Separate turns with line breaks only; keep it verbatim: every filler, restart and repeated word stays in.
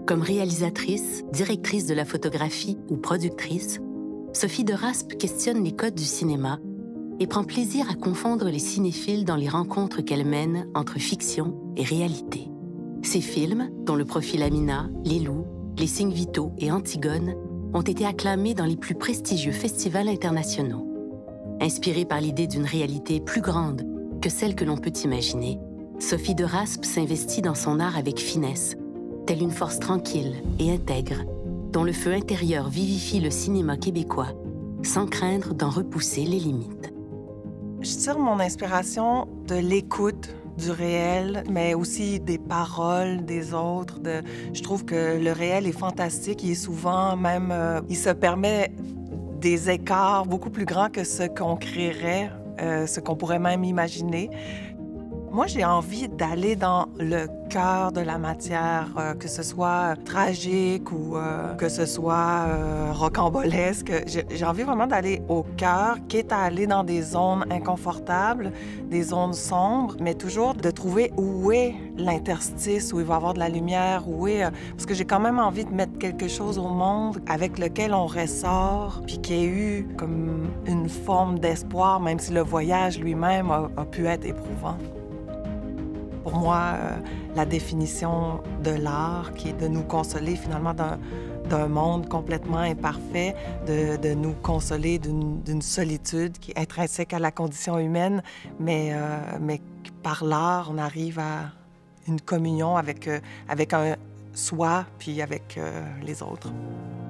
Comme réalisatrice, directrice de la photographie ou productrice, Sophie de Raspe questionne les codes du cinéma et prend plaisir à confondre les cinéphiles dans les rencontres qu'elle mène entre fiction et réalité. Ses films, dont Le Profil Amina, Les Loups, Les Signes vitaux et Antigone, ont été acclamés dans les plus prestigieux festivals internationaux. Inspirée par l'idée d'une réalité plus grande que celle que l'on peut imaginer, Sophie de Raspe s'investit dans son art avec finesse, telle une force tranquille et intègre, dont le feu intérieur vivifie le cinéma québécois, sans craindre d'en repousser les limites.
Je tire mon inspiration de l'écoute du réel, mais aussi des paroles des autres. De... Je trouve que le réel est fantastique. Il est souvent même... Euh, il se permet des écarts beaucoup plus grands que ce qu'on créerait, euh, ce qu'on pourrait même imaginer. Moi, j'ai envie d'aller dans le cœur de la matière, euh, que ce soit tragique ou euh, que ce soit euh, rocambolesque. J'ai, j'ai envie vraiment d'aller au cœur, quitte à aller dans des zones inconfortables, des zones sombres, mais toujours de trouver où est l'interstice, où il va y avoir de la lumière, où est... Euh, parce que j'ai quand même envie de mettre quelque chose au monde avec lequel on ressort, puis qui ait eu comme une forme d'espoir, même si le voyage lui-même a, a pu être éprouvant. Pour moi, euh, la définition de l'art, qui est de nous consoler finalement d'un, d'un monde complètement imparfait, de, de nous consoler d'une, d'une solitude qui est intrinsèque à la condition humaine, mais, euh, mais par l'art, on arrive à une communion avec, euh, avec un soi, puis avec euh, les autres.